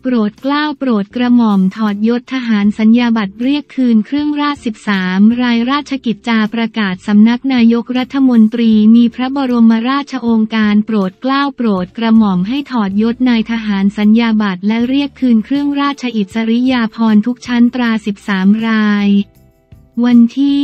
โปรดเกล้าโปรดกระหม่อมถอดยศทหารสัญญาบัตรเรียกคืนเครื่องราช13รายราชกิจจาประกาศสำนักนายกรัฐมนตรีมีพระบรมราชโองการโปรดเกล้าโปรดกระหม่อมให้ถอดยศนายทหารสัญญาบัตรและเรียกคืนเครื่องราชอิสริยาภรณ์ทุกชั้นตรา13รายวัน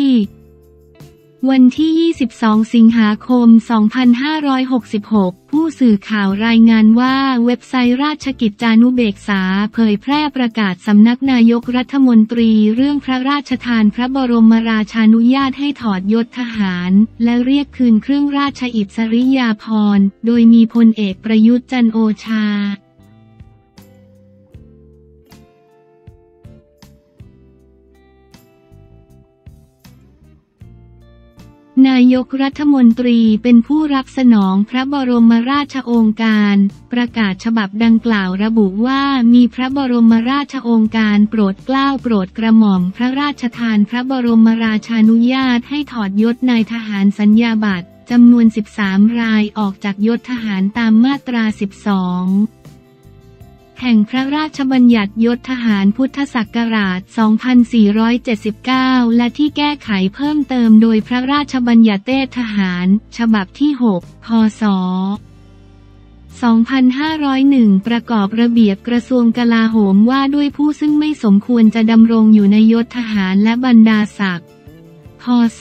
ที่22สิงหาคม2566ผู้สื่อข่าวรายงานว่าเว็บไซต์ราชกิจจานุเบกษาเผยแพร่ประกาศสำนักนายกรัฐมนตรีเรื่องพระราชทานพระบรมราชานุญาตให้ถอดยศทหารและเรียกคืนเครื่องราชอิสริยาภรณ์โดยมีพลเอกประยุทธ์จันทร์โอชานายกรัฐมนตรีเป็นผู้รับสนองพระบรมราชโองการประกาศฉบับดังกล่าวระบุว่ามีพระบรมราชโองการโปรดเกล้าโปรดกระหม่อมพระราชทานพระบรมราชานุญาตให้ถอดยศนายทหารสัญญาบัตรจำนวน13รายออกจากยศทหารตามมาตรา12แห่งพระราชบัญญัติยศทหารพุทธศักราช 2479 และที่แก้ไขเพิ่มเติมโดยพระราชบัญญัติทหาร ฉบับที่ 6 พ.ศ. 2501 ประกอบระเบียบกระทรวงกลาโหมว่าด้วยผู้ซึ่งไม่สมควรจะดำรงอยู่ในยศทหารและบรรดาศักดิ์ พ.ศ.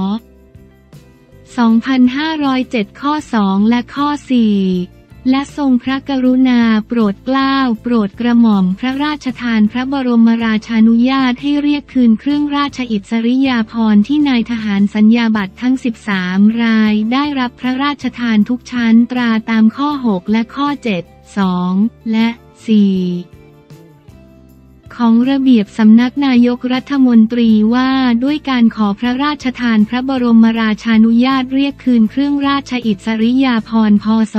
2507 ข้อ 2 และข้อ 4และทรงพระกรุณาโปรดเกล้าโปรดกระหม่อมพระราชทานพระบรมราชานุญาตให้เรียกคืนเครื่องราชอิสริยาภรณ์ที่นายทหารสัญญาบัตรทั้ง13รายได้รับพระราชทานทุกชั้นตราตามข้อ6และข้อ7 2และ4ของระเบียบสำนักนายกรัฐมนตรีว่าด้วยการขอพระราชทานพระบรมราชานุญาตเรียกคืนเครื่องราชอิสริยาภรณ์พ.ศ.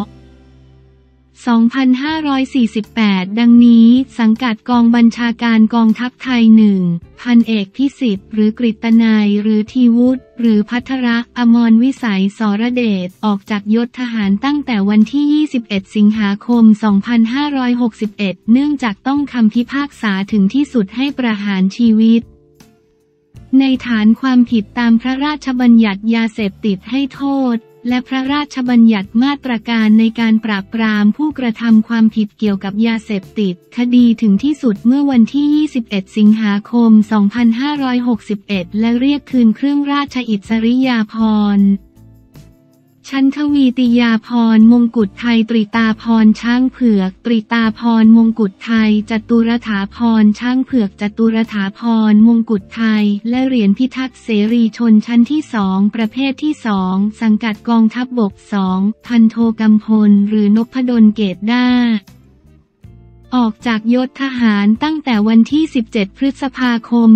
2548 ดังนี้สังกัดกองบัญชาการกองทัพไทย 1 พันเอกพิสิทธิ์หรือกฤตนัยหรือทีวุฒิหรือภัทรอมรวิสัยสรเดชออกจากยศทหารตั้งแต่วันที่ 21 สิงหาคม 2561 เนื่องจากต้องคำพิพากษาถึงที่สุดให้ประหารชีวิตในฐานความผิดตามพระราชบัญญัติยาเสพติดให้โทษและพระราชบัญญัติมาตรการในการปราบปรามผู้กระทำความผิดเกี่ยวกับยาเสพติดคดีถึงที่สุดเมื่อวันที่ 21 สิงหาคม 2561 และเรียกคืนเครื่องราชอิสริยาภรณ์ชั้นทวีติยาภรณ์มงกุฎไทยตริตาภรณ์ช้างเผือกตริตาภรณ์มงกุฎไทยจตุรถาภรณ์ช้างเผือกจตุรถาภรณ์มงกุฎไทยและเหรียญพิทักษ์เสรีชนชั้นที่2ประเภทที่2สังกัดกองทัพบก2พันโทกำพลหรือนพดลเกตด้าออกจากยศทหารตั้งแต่วันที่ 17 พฤษภาคม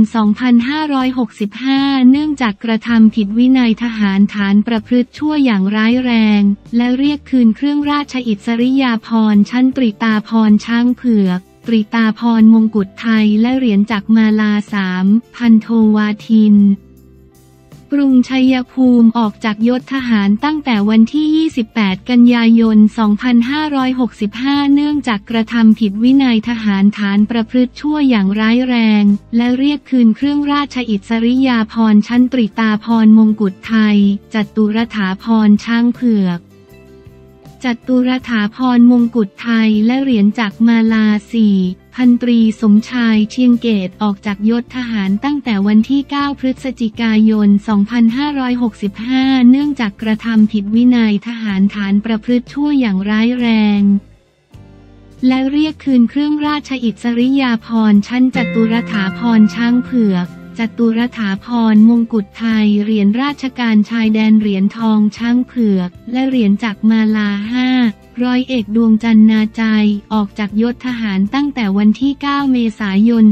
2565 เนื่องจากกระทำผิดวินัยทหารฐานประพฤติชั่วอย่างร้ายแรงและเรียกคืนเครื่องราชอิสริยาภรณ์ชั้นตริตาภรณ์ช้างเผือกตริตาภรณ์มงกุฎไทยและเหรียญจักรมาลา3พันโทวาทินกรุงชัยภูมิออกจากยศทหารตั้งแต่วันที่ 28 กันยายน 2565 เนื่องจากกระทำผิดวินัยทหารฐานประพฤติชั่วอย่างร้ายแรงและเรียกคืนเครื่องราชอิสริยาภรณ์ชั้นตริตาภรณ์มงกุฎไทยจตุรถาภรณ์ช้างเผือกจตุรถาภรณ์มงกุฎไทยและเหรียญจักรมาลา4พันตรีสมชายเชียงเกตออกจากยศทหารตั้งแต่วันที่ 9 พฤศจิกายน 2565 เนื่องจากกระทำผิดวินัยทหารฐานประพฤติชั่วอย่างร้ายแรงและเรียกคืนเครื่องราชอิสริยาภรณ์ชั้นจตุรถาภรณ์ช้างเผือกจตุรถาภรณ์มงกุฎไทยเหรียญราชการชายแดนเหรียญทองช้างเผือกและเหรียญจักรมาลา5ร้อยเอกดวงจันทร์นาใจออกจากยศทหารตั้งแต่วันที่ 9 เมษายน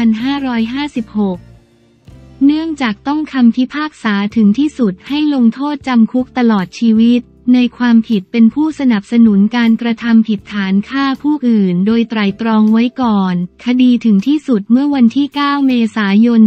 2556 เนื่องจากต้องคำพิพากษาถึงที่สุดให้ลงโทษจำคุกตลอดชีวิตในความผิดเป็นผู้สนับสนุนการกระทำผิดฐานฆ่าผู้อื่นโดยไตร่ตรองไว้ก่อนคดีถึงที่สุดเมื่อวันที่ 9 เมษายน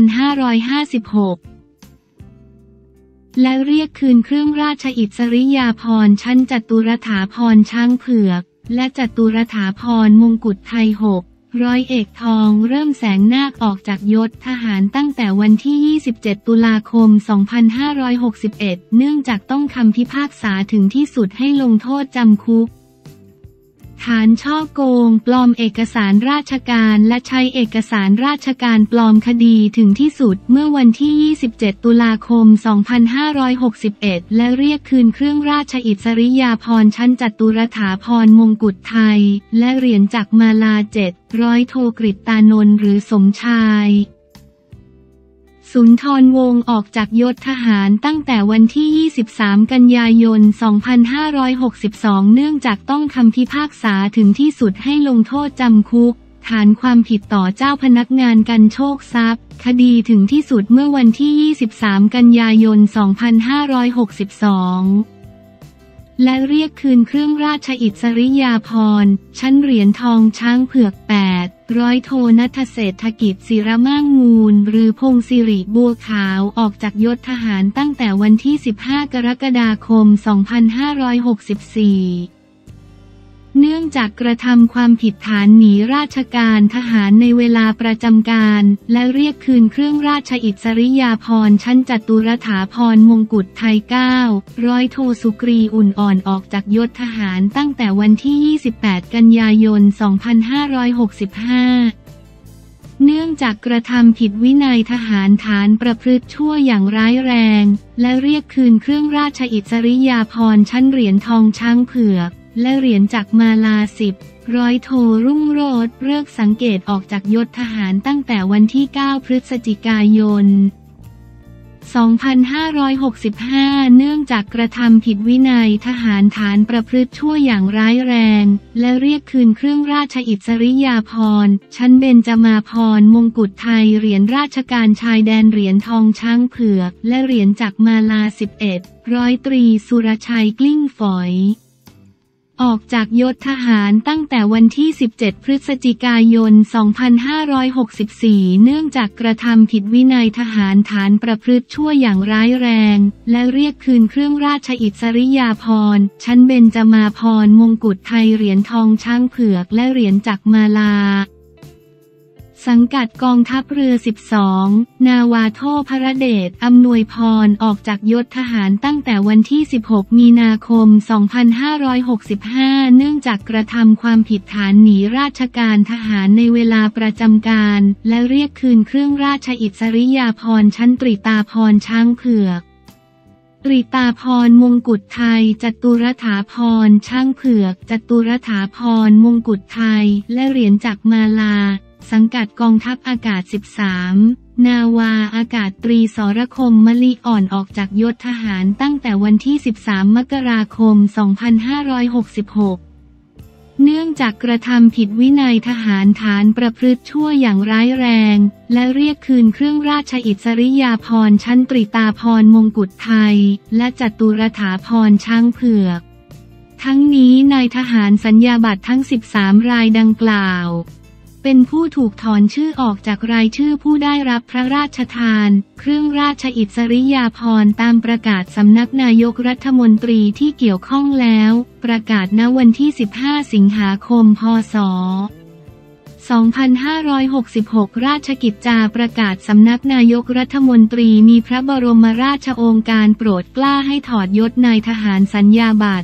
2556 และเรียกคืนเครื่องราชอิสริยาภรณ์ชั้นจตุรถาภรณ์ช้างเผือกและจตุรถาภรณ์มงกุฎไทย6ร้อยเอกทองเริ่มแสงนาคออกจากยศทหารตั้งแต่วันที่ 27 ตุลาคม 2561 เนื่องจากต้องคำพิพากษาถึงที่สุดให้ลงโทษจำคุกฐานฉ้อโกงปลอมเอกสารราชการและใช้เอกสารราชการปลอมคดีถึงที่สุดเมื่อวันที่ 27 ตุลาคม 2561 และเรียกคืนเครื่องราชอิสริยาภรณ์ชั้นจตุรถาภรณ์มงกุฎไทยและเหรียญจักรมาลา700โทกฤตตานนท์หรือสมชายสุนทรวงศ์ออกจากยศทหารตั้งแต่วันที่ 23 กันยายน 2562 เนื่องจากต้องคำพิพากษาถึงที่สุดให้ลงโทษจำคุกฐานความผิดต่อเจ้าพนักงานกันโชคทรัพย์คดีถึงที่สุดเมื่อวันที่ 23 กันยายน 2562 และเรียกคืนเครื่องราชอิสริยาภรณ์ชั้นเหรียญทองช้างเผือก800โทณัฐเศรษฐกิจศิรม่างมูลหรือพงศ์สิริบัวขาวออกจากยศทหารตั้งแต่วันที่ 15 กรกฎาคม 2564 เนื่องจากกระทำความผิดฐานหนีราชการทหารในเวลาประจำการและเรียกคืนเครื่องราชอิสริยาภรณ์ชั้นจตุรถาภรณ์มงกุฎไทย900โทสุกรีอุ่นอ่อนออกจากยศทหารตั้งแต่วันที่ 28 กันยายน 2565 เนื่องจากกระทำผิดวินัยทหารฐานประพฤติชั่วอย่างร้ายแรงและเรียกคืนเครื่องราชอิสริยาภรณ์ชั้นเหรียญทองช้างเผือกและเหรียญจักรมาลา10โทรุ่งโรจน์เลิกสังเกตออกจากยศทหารตั้งแต่วันที่ 9 พฤศจิกายน 2565 เนื่องจากกระทำผิดวินัยทหารฐานประพฤติชั่วอย่างร้ายแรงและเรียกคืนเครื่องราชอิสริยาภรณ์ชั้นเบญจมาภรณ์มงกุฎไทยเหรียญราชการชายแดนเหรียญทองช้างเผือกและเหรียญจักรมาลา11ร้อยตรีสุรชัยกลิ้งฝอยออกจากยศทหารตั้งแต่วันที่ 17 พฤศจิกายน 2564 เนื่องจากกระทำผิดวินัยทหารฐานประพฤติชั่วอย่างร้ายแรงและเรียกคืนเครื่องราชอิสริยาภรณ์ชั้นเบญจมาภรณ์มงกุฎไทยเหรียญทองช้างเผือกและเหรียญจักรมาลาสังกัดกองทัพเรือ12นาวาโทพระเดชอำนวยพรออกจากยศทหารตั้งแต่วันที่ 16 มีนาคม 2565 เนื่องจากกระทำความผิดฐานหนีราชการทหารในเวลาประจำการและเรียกคืนเครื่องราชอิสริยาภรณ์ชั้นตรีตาภรณ์ช้างเผือกตรีตาภรณ์มงกุฎไทยจตุรถาภรณ์ช้างเผือกจตุรถาภรณ์มงกุฎไทยและเหรียญจักรมาลาสังกัดกองทัพอากาศ13นาวาอากาศตรีสรคมมะลิอ่อนออกจากยศทหารตั้งแต่วันที่ 13 มกราคม 2566 เนื่องจากกระทำผิดวินัยทหารฐานประพฤติชั่วอย่างร้ายแรงและเรียกคืนเครื่องราชอิสริยาภรณ์ชั้นตรีตาภรณ์มงกุฎไทยและจตุรถาภรณ์ช้างเผือกทั้งนี้นายทหารสัญญาบัตรทั้ง 13 รายดังกล่าวเป็นผู้ถูกถอนชื่อออกจากรายชื่อผู้ได้รับพระราชทานเครื่องราชอิสริยาภรณ์ตามประกาศสำนักนายกรัฐมนตรีที่เกี่ยวข้องแล้วประกาศณวันที่ 15 สิงหาคม พ.ศ. 2566 ราชกิจจาประกาศสำนักนายกรัฐมนตรีมีพระบรมราชโองการโปรดเกล้าให้ถอดยศนายทหารสัญญาบัตร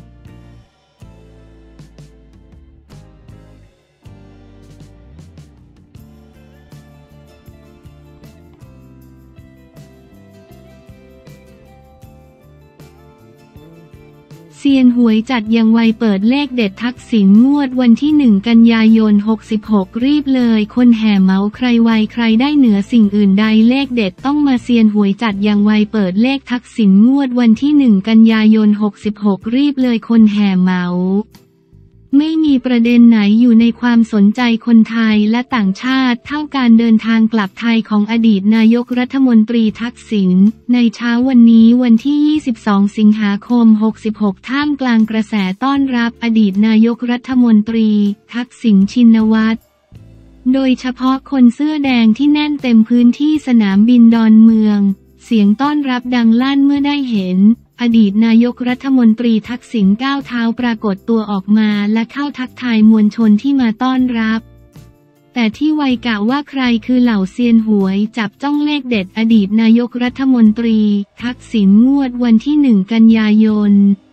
เซียนหวยจัดยังไวเปิดเลขเด็ดทักษิณงวดวันที่ 1 กันยายน 66 รีบเลยคนแห่เหมาใครไวใครได้เหนือสิ่งอื่นใดเลขเด็ดต้องมาเซียนหวยจัดยังไวเปิดเลขทักษิณงวดวันที่ 1 กันยายน 66 รีบเลยคนแห่เหมาไม่มีประเด็นไหนอยู่ในความสนใจคนไทยและต่างชาติเท่าการเดินทางกลับไทยของอดีตนายกรัฐมนตรีทักษิณในเช้าวันนี้วันที่ 22 สิงหาคม 66 ท่ามกลางกระแสต้อนรับอดีตนายกรัฐมนตรีทักษิณชินวัตรโดยเฉพาะคนเสื้อแดงที่แน่นเต็มพื้นที่สนามบินดอนเมืองเสียงต้อนรับดังลั่นเมื่อได้เห็นอดีตนายกรัฐมนตรีทักษิณก้าวเท้าปรากฏตัวออกมาและเข้าทักทายมวลชนที่มาต้อนรับแต่ที่ไวกะว่าใครคือเหล่าเซียนหวยจับจ้องเลขเด็ดอดีตนายกรัฐมนตรีทักษิณงวดวันที่ 1 กันยายน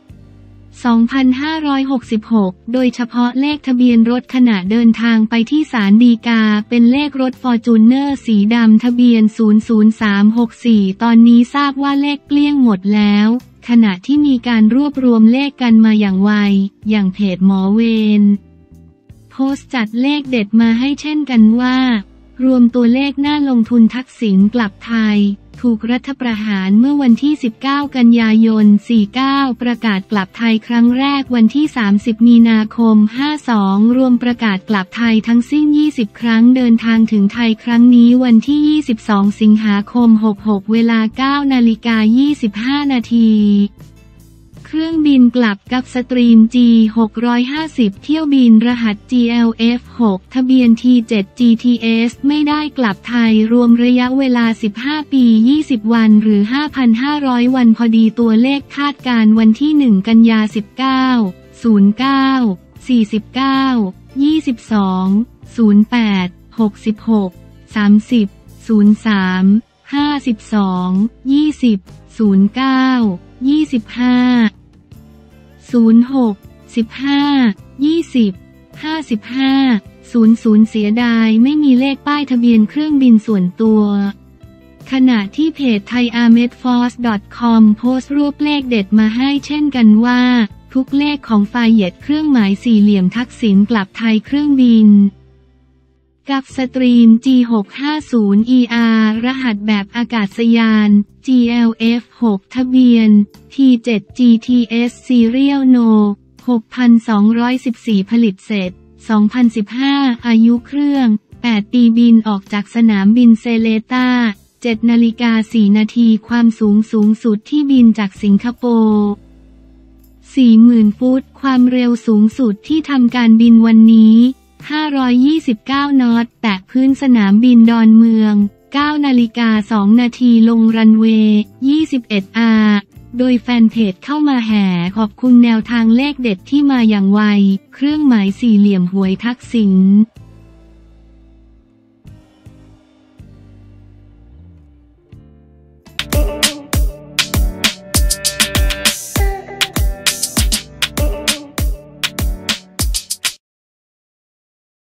2566 โดยเฉพาะเลขทะเบียนรถขณะเดินทางไปที่ศาลฎีกาเป็นเลขรถฟอร์จูเนอร์สีดำทะเบียน 00364 ตอนนี้ทราบว่าเลขเกลี้ยงหมดแล้วขณะที่มีการรวบรวมเลขกันมาอย่างไวอย่างเพจหมอเวนโพสต์จัดเลขเด็ดมาให้เช่นกันว่ารวมตัวเลขน่าลงทุนทักษิณกลับไทยถูกรัฐประหารเมื่อวันที่ 19 กันยายน 49 ประกาศกลับไทยครั้งแรกวันที่ 30 มีนาคม 52 รวมประกาศกลับไทยทั้งสิ้น 20 ครั้งเดินทางถึงไทยครั้งนี้วันที่ 22 สิงหาคม 66 เวลา 9:25 นาทีเครื่องบินกลับกับสตรีม G650 เที่ยวบินรหัส GLF6 ทะเบียน T7 GTS ไม่ได้กลับไทยรวมระยะเวลา 15 ปี 20 วันหรือ 5,500 วันพอดีตัวเลขคาดการวันที่ 1 กันยา 19 09 49 22 08 66 30 03 52 20 09 25 06 15 20 55 00เสียดายไม่มีเลขป้ายทะเบียนเครื่องบินส่วนตัวขณะที่เพจ thaiarmedforce.com โพสต์รูปเลขเด็ดมาให้เช่นกันว่าทุกเลขของไฟเย็ดเครื่องหมายสี่เหลี่ยมทักษิณกลับไทยเครื่องบินกับสตรีม G650ER รหัสแบบอากาศยาน GLF6 ทะเบียน T7 GTS Serial No 6,214 ผลิตเสร็จ 2015 อายุเครื่อง 8 ปีบินออกจากสนามบินเซเลตา 7:04 นาทีความสูงสุดที่บินจากสิงคโปร์ 40,000 ฟุตความเร็วสูงสุดที่ทำการบินวันนี้529 นอตแตะพื้นสนามบินดอนเมือง 9:02 นาทีลงรันเวย์ 21R โดยแฟนเพจเข้ามาแห่ขอบคุณแนวทางเลขเด็ดที่มาอย่างไวเครื่องหมายสี่เหลี่ยมหวยทักษิณ